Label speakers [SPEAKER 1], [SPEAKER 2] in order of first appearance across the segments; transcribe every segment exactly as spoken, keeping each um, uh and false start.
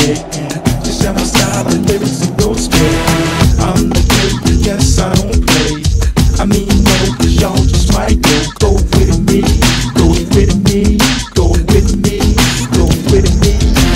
[SPEAKER 1] spitting. Just have my style, the lyrics and go spitting. I'm the kid, yes I don't play. I mean no, cause y'all just might go. Go with me, go with me, go with me, go with me.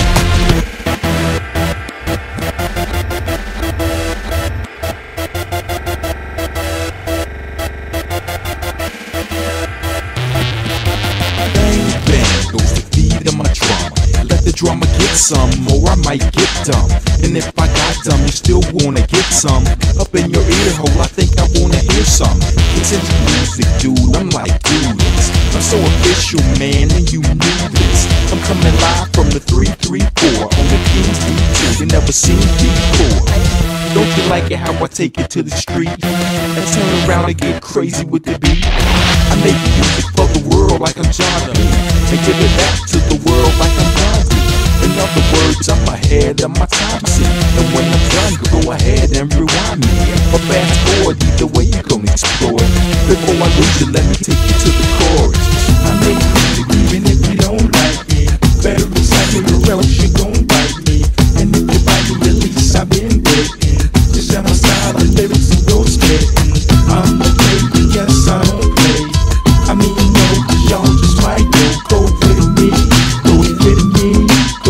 [SPEAKER 2] Drama get some, or I might get dumb. And if I got dumb, you still wanna get some. Up in your ear hole, I think I wanna hear some. It's in the music, dude, I'm like, dude, this. I'm so official, man, and you knew this. I'm coming live from the three three four on the King's D two, you never seen before. Don't you like it how I take it to the street and turn around and get crazy with the beat? I make music for the world like I'm John B, and give it back to the world like I'm Gandhi. In other words, I'm ahead of my time, see. And when I'm done, go ahead and rewind me. Or fast forward, either way you gon' explore it. Before I lose you, let me take you to the chorus.
[SPEAKER 1] I make music even if you don't like me. Better recite me or else you gon' bite me. And if you bite me, at least I've been waiting. Just have my style, the lyrics and go spitting. I'm a baby, yes I don't play. I mean no, cause y'all just might go. Go with me, go with me.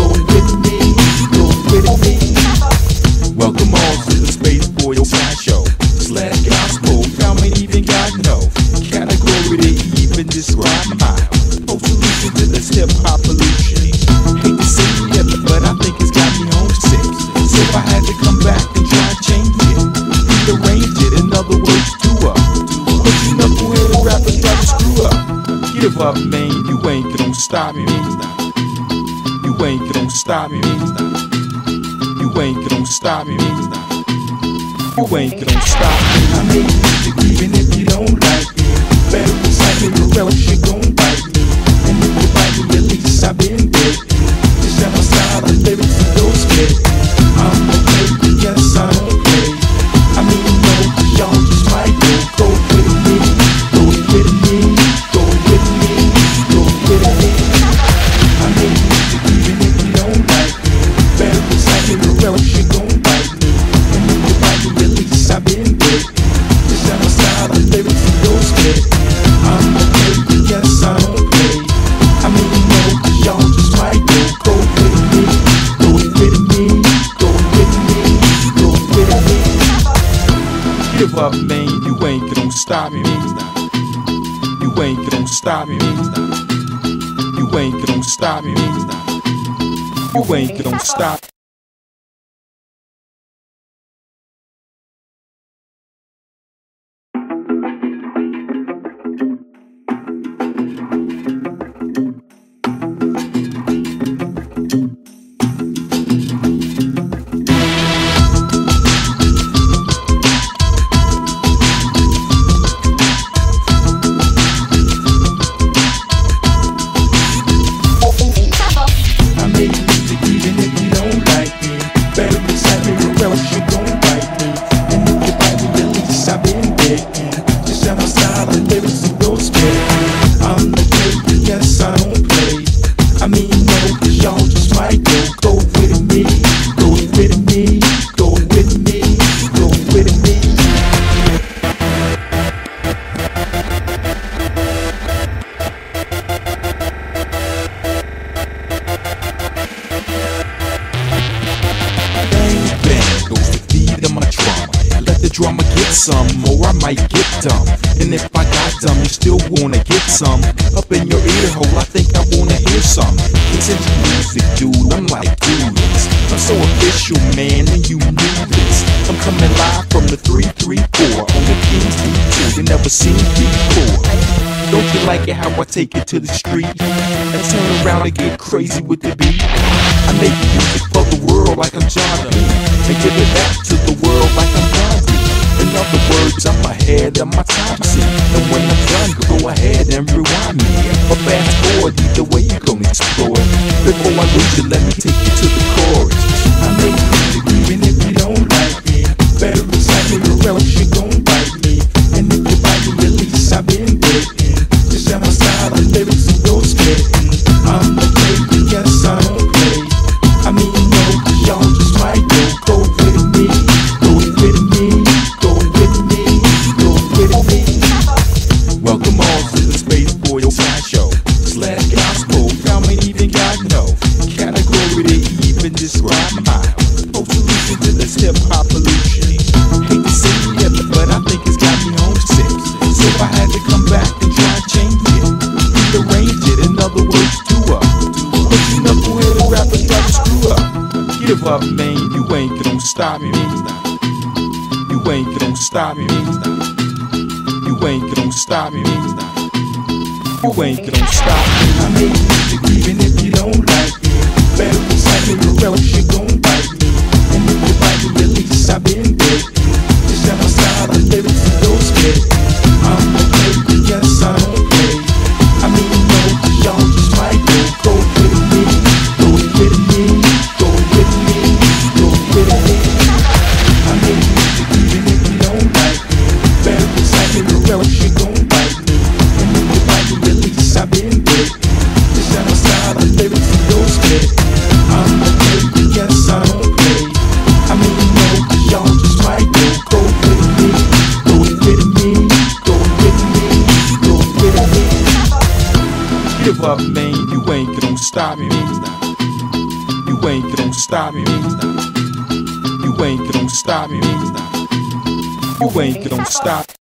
[SPEAKER 2] Welcome on to the Space Boy Show. Slash gospel, y'all ain't even got no category to even describe my post solution to this hip hop pollution. Hate to say it, but I think it's got me homesick. So I had to come back and try and change it, rearrange it, in other words, do up. But you knucklehead rappers try to screw up. Give up, man, you ain't gonna stop me. You ain't gonna stop me. You ain't gonna stop me. You ain't gonna stop me.
[SPEAKER 1] I make music even if you don't like me. Better recite me or else you gon' bite me. And if you bite me, at least I've been waiting. Just have my style, the lyrics and go spitting. I'm a baby, yes I don't play. I mean no, cause y'all just might go. Go with me, go with me, go with me, go with me. I make music even if you don't like me. Better recite me or else you gon' bite me. And if you bite me, at least I've been waiting. Just have my style, the lyrics and go spitting. I'm a baby, yes I don't play. I mean no, cause y'all just might go. Go with me, go with me, go with me, go with me.
[SPEAKER 2] Give up, man, you ain't gonna stop me. You ain't gonna stop me. You ain't gonna stop me. You ain't gonna stop. Drama get some, or I might get dumb. And if I got dumb, you still wanna get some. Up in your ear hole, I think I wanna hear some. It's in the music, dude, I'm like, dude, this. I'm so official, man, and you knew this. I'm coming live from the three three four on the King's D two, you never seen before. Don't you like it how I take it to the street and turn around and get crazy with the beat? I make music for the world like I'm John B, and give it back to the world like I'm Gandhi. In other words, I'm ahead of my time, see. And when I'm done, go ahead and rewind me. Or fast forward, either way you gon' explore it. Before I lose you, let me take you to the chorus.
[SPEAKER 1] I make music even if you don't like me. Better recite me or else you gon' bite me. And if you bite me, at least I've been waiting. Just have my style, the lyrics and go spitting. I'm a baby, yes I don't play. I mean no, cause
[SPEAKER 2] ride my high. No solution to this hip hop pollution. Hate to say it, but I think it's got me homesick. So I had to come back and try and change it, rearrange it, in other words, do up. But you knuckleheaded rappers try to screw up. Give up, man, you ain't gonna stop me. You ain't gonna stop me. You ain't gonna stop me. You ain't gonna stop me.
[SPEAKER 1] I made music even if you don't like me. Better recycle or else you gon' bite me. And if you bite the release, I've been dead. Just have my style, the lyrics and those get. I'm okay, yes I don't play. I mean no, cause y'all just might go. Go with me, go with me, go with me, go with me. I made music even if you don't like me. Better recycle or else you gon' bite me. And if you bite the release, I've been dead. Just have my style, the lyrics and those get. I'm okay, yes I don't play. I mean no, cause y'all just might go. Go with me, go with me, go with me, go with me.
[SPEAKER 2] Give up, man, you ain't gonna stop me. You ain't gonna stop me. You ain't gonna stop me. You ain't gonna stop.